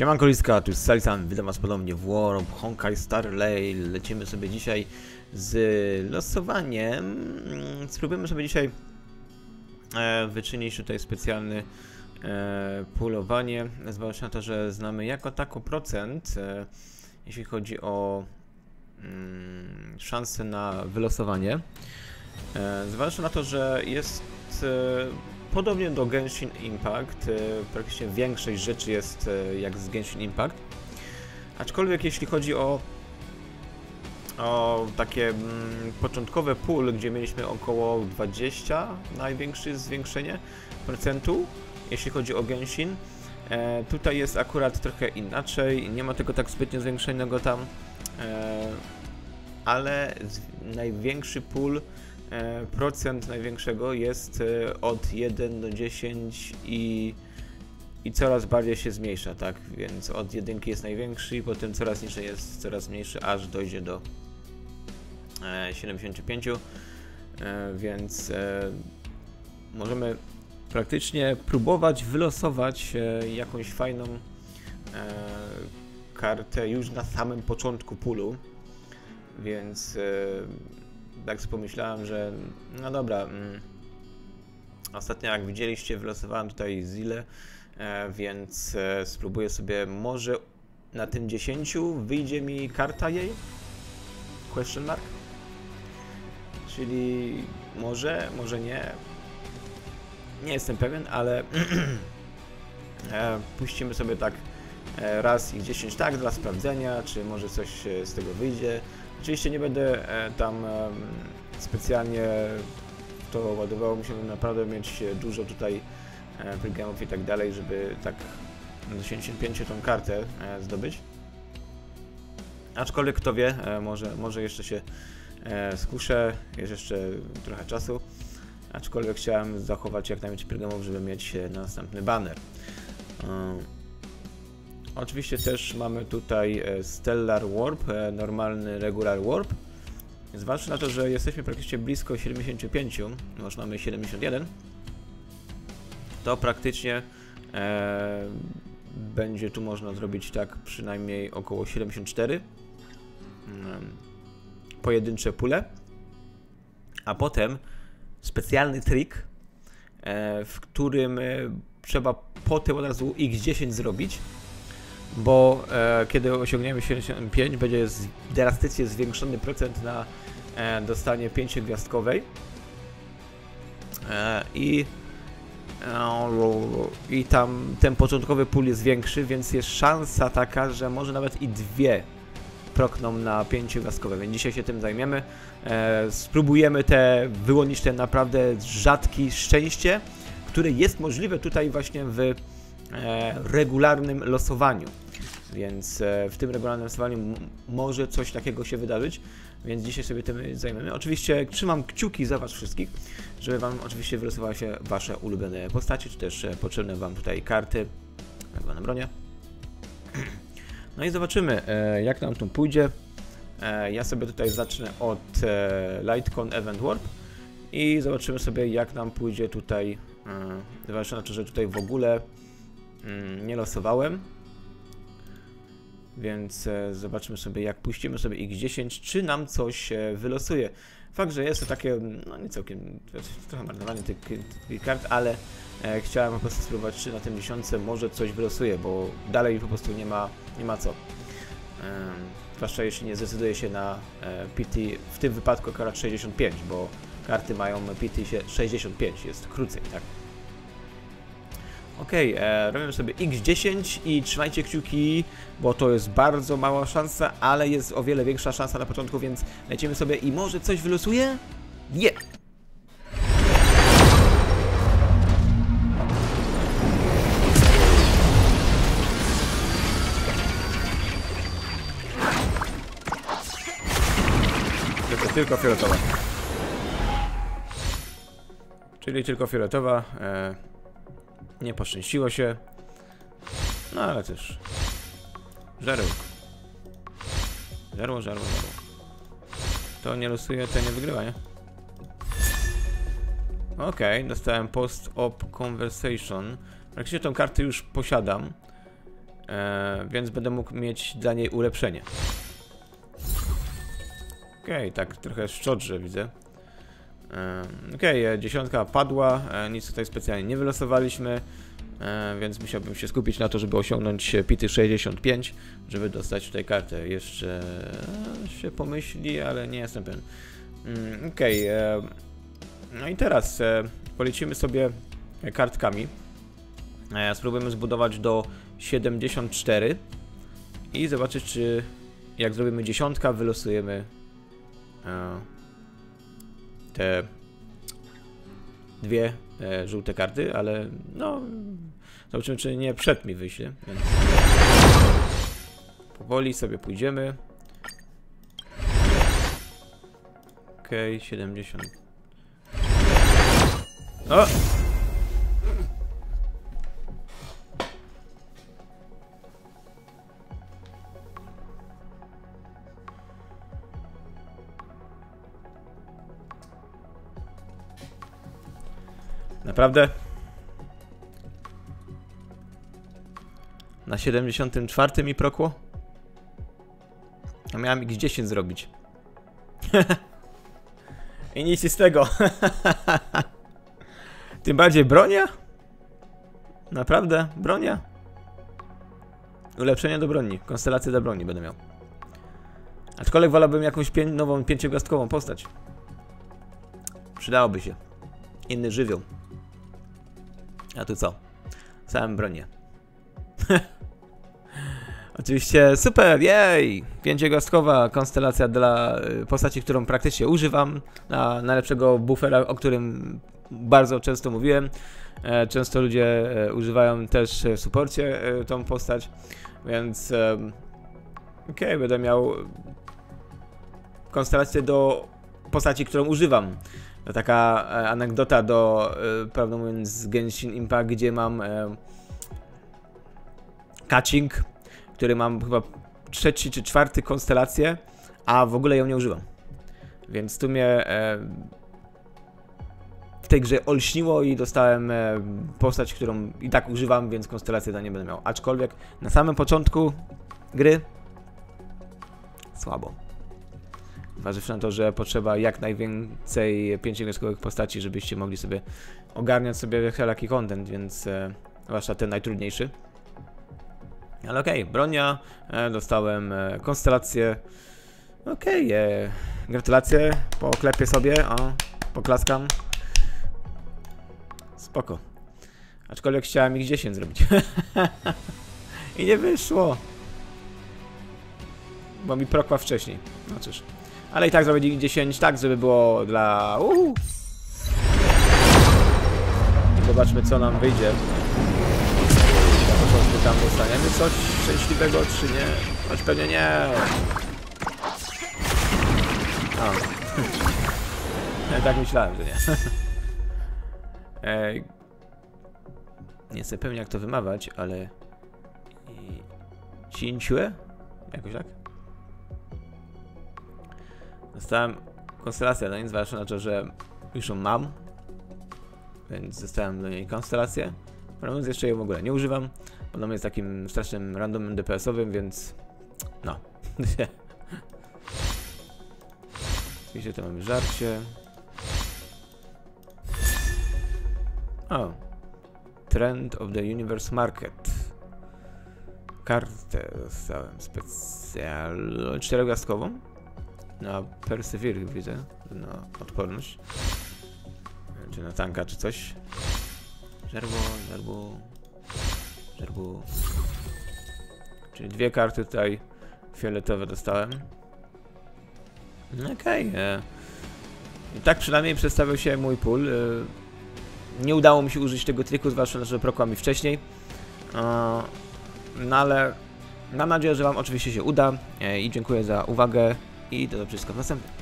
Siemanko Liska, tu jest Salisan, witam was ponownie w War of Honkai Star Rail. Lecimy sobie dzisiaj z losowaniem. Spróbujemy sobie dzisiaj wyczynić tutaj specjalny pulowanie. Zważywszy na to, że znamy jako tako procent, jeśli chodzi o szansę na wylosowanie. Zważywszy na to, że jest podobnie do Genshin Impact, praktycznie większość rzeczy jest jak z Genshin Impact. Aczkolwiek jeśli chodzi o takie początkowe pool, gdzie mieliśmy około 20 największe zwiększenie procentu, jeśli chodzi o Genshin, tutaj jest akurat trochę inaczej, nie ma tego tak zbytnio zwiększonego tam, ale największy pool, procent największego jest od 1 do 10 i coraz bardziej się zmniejsza, tak? Więc od 1 jest największy i potem coraz niżej jest coraz mniejszy, aż dojdzie do 75, więc możemy praktycznie próbować wylosować jakąś fajną kartę już na samym początku poolu, więc tak sobie pomyślałem, że no dobra, ostatnio jak widzieliście, wylosowałem tutaj Zile, więc spróbuję sobie, może na tym 10 wyjdzie mi karta jej? Question mark? Czyli może, może nie. Nie jestem pewien, ale puścimy sobie tak raz i 10 tak dla sprawdzenia, czy może coś z tego wyjdzie. Oczywiście nie będę tam specjalnie to ładował, musiałbym naprawdę mieć dużo tutaj pregamów i tak dalej, żeby tak do 75 tą kartę zdobyć. Aczkolwiek kto wie, może jeszcze się skuszę, jest jeszcze trochę czasu. Aczkolwiek chciałem zachować jak najmniej pregamów, żeby mieć następny banner. Oczywiście też mamy tutaj Stellar Warp, normalny Regular Warp. Zważywszy na to, że jesteśmy praktycznie blisko 75, już mamy 71, to praktycznie będzie tu można zrobić tak przynajmniej około 74 pojedyncze pule, a potem specjalny trik, w którym trzeba potem od razu x10 zrobić, bo kiedy osiągniemy 75, będzie drastycznie zwiększony procent na dostanie 5-gwiazdkowej i tam ten początkowy pól jest większy, więc jest szansa taka, że może nawet i dwie prokną na 5-gwiazdkowe, więc dzisiaj się tym zajmiemy. Spróbujemy wyłonić te naprawdę rzadkie szczęście, które jest możliwe tutaj właśnie w regularnym losowaniu. Więc w tym regularnym losowaniu może coś takiego się wydarzyć, więc dzisiaj sobie tym zajmiemy. Oczywiście trzymam kciuki za was wszystkich, żeby wam oczywiście wylosowały się wasze ulubione postacie, czy też potrzebne wam tutaj karty, tak zwane bronie. No i zobaczymy, jak nam tu pójdzie. Ja sobie tutaj zacznę od Lightcon Event Warp i zobaczymy sobie, jak nam pójdzie tutaj. Zważywszy na to, że tutaj w ogóle nie losowałem, więc zobaczymy sobie, jak puścimy sobie x10, czy nam coś wylosuje. Fakt, że jest to takie, no nie całkiem, trochę marnowanie tych kart, ale chciałem po prostu spróbować, czy na tym 10 może coś wylosuje, bo dalej po prostu nie ma co. Zwłaszcza jeśli nie zdecyduje się na PT, w tym wypadku akurat 65, bo karty mają PT 65, jest krócej, tak? Ok, robimy sobie x10 i trzymajcie kciuki, bo to jest bardzo mała szansa, ale jest o wiele większa szansa na początku, więc lecimy sobie i może coś wylosuje? Nie! To tylko fioletowa. Czyli tylko fioletowa. Nie poszczęściło się. No ale też. Żarełko. Żarło. To nie losuje, to nie wygrywa, nie? Okej, dostałem post-op conversation. Praktycznie tą kartę już posiadam. więc będę mógł mieć dla niej ulepszenie. Okej, tak trochę szczodrze widzę. Okej, 10 padła, nic tutaj specjalnie nie wylosowaliśmy, więc musiałbym się skupić na to, żeby osiągnąć pity 65, żeby dostać tutaj kartę. Jeszcze się pomyśli, ale nie jestem pewien. Okej, no i teraz polecimy sobie kartkami. Spróbujemy zbudować do 74 i zobaczyć, czy jak zrobimy 10, wylosujemy te dwie żółte karty, ale no zobaczymy, czy nie przed mi wyśle. Więc powoli sobie pójdziemy. Okej, 70. O! Naprawdę? Na 74 mi prokło? A miałem x10 zrobić. I nic z tego. Tym bardziej bronia? Naprawdę? Bronia? Ulepszenie do broni. Konstelację do broni będę miał. Aczkolwiek wolałbym jakąś nową 5-gwiazdkową postać. Przydałoby się. Inny żywioł. A tu co? Samym bronię. Oczywiście super, jej! 5-gwiazdkowa konstelacja dla postaci, którą praktycznie używam. Na najlepszego buffera, o którym bardzo często mówiłem. Często ludzie używają też w supporcie tą postać, więc okej, będę miał konstelację do postaci, którą używam. To taka anegdota do, prawdę mówiąc, Genshin Impact, gdzie mam catching, który mam chyba 3. czy 4. konstelację, a w ogóle ją nie używam. Więc tu mnie w tej grze olśniło i dostałem postać, którą i tak używam, więc konstelację dla niej będę miał. Aczkolwiek na samym początku gry słabo. Zważywszy na to, że potrzeba jak najwięcej 5-gwiazdkowych postaci, żebyście mogli sobie ogarniać sobie wszelaki content, więc zwłaszcza ten najtrudniejszy. Ale okej, bronia, dostałem konstelację. Okej, gratulacje, poklepię sobie, o, poklaskam. Spoko. Aczkolwiek chciałem ich 10 zrobić. I nie wyszło. Bo mi prokła wcześniej. No cóż. Ale i tak zrobię ich 10, tak żeby było dla... Zobaczmy, co nam wyjdzie. Na początku tam dostaniemy coś szczęśliwego, czy nie? Choć pewnie nie. O. Ja tak myślałem, że nie. Nie jestem pewien, jak to wymawiać, ale... Cinciue? Jakoś tak? Dostałem konstelację, no nic, zważywszy na to, że już ją mam. Więc dostałem do niej konstelację. Prawda, jeszcze jej w ogóle nie używam. Ona jest takim strasznym randomem DPS-owym, więc... No. Oczywiście tu mamy żarcie. O. Trend of the Universe Market. Kartę dostałem specjalną, 4-gwiazdkową. Na Persevere widzę, na odporność. Czy na tanka, czy coś. Żerbu. Czyli 2 karty tutaj fioletowe dostałem. Okej. I tak przynajmniej przedstawił się mój pool. Nie udało mi się użyć tego triku, zwłaszcza, że prokła mi wcześniej. No ale mam nadzieję, że wam oczywiście się uda. I dziękuję za uwagę. I do zobaczenia w następnym.